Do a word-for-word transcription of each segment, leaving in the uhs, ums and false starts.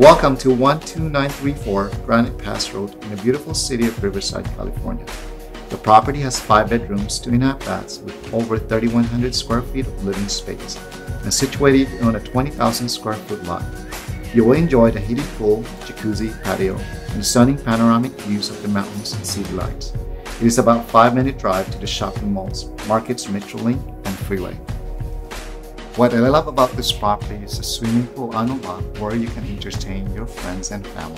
Welcome to one two nine three four Granite Pass Road in the beautiful city of Riverside, California. The property has five bedrooms, two and a half baths with over thirty-one hundred square feet of living space and is situated on a twenty thousand square foot lot. You will enjoy the heated pool, jacuzzi, patio, and the stunning panoramic views of the mountains and city lights. It is about a five minute drive to the shopping malls, markets, Metrolink, and freeway. What I love about this property is the swimming pool on the lot where you can entertain your friends and family.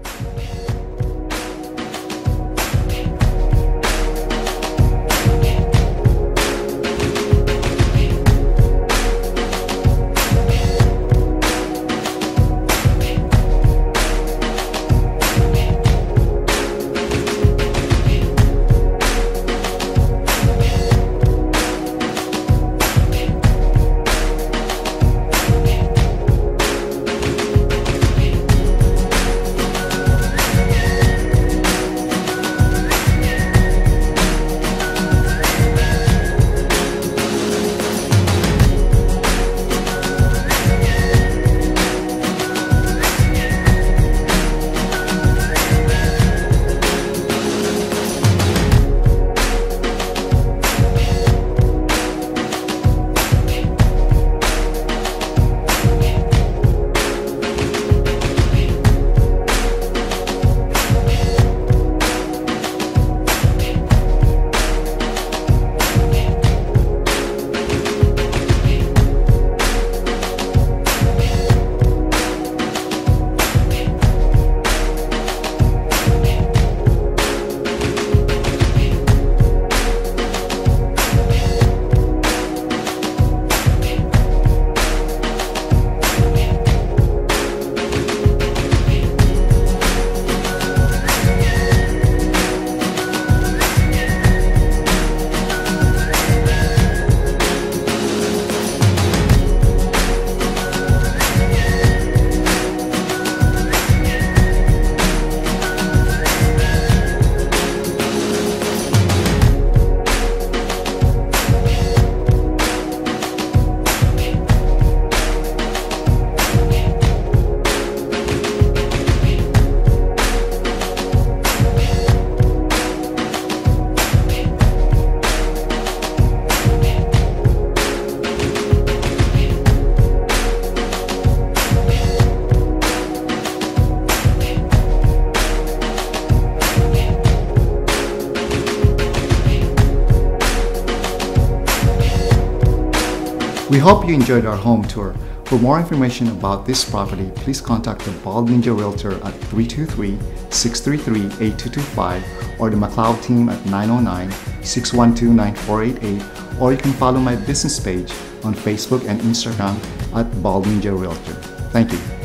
We hope you enjoyed our home tour. For more information about this property, please contact the Bald Ninja Realtor at three two three, six three three, eight two two five or the McLeod team at nine oh nine, six one two, nine four eight eight, or you can follow my business page on Facebook and Instagram at Bald Ninja Realtor. Thank you.